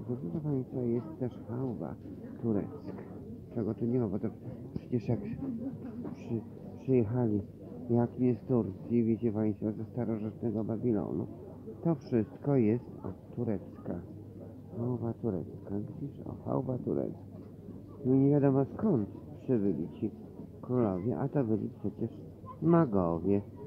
proszę Państwa, jest też hałwa turecka. Czego tu nie ma, bo to przecież jak przyjechali, jak nie z Turcji, wiecie Państwo, ze starożytnego Babilonu, to wszystko jest od turecka. Hałwa turecka, widzisz? O, hałwa turecka. No i nie wiadomo skąd przybyli ci królowie, a to byli przecież magowie.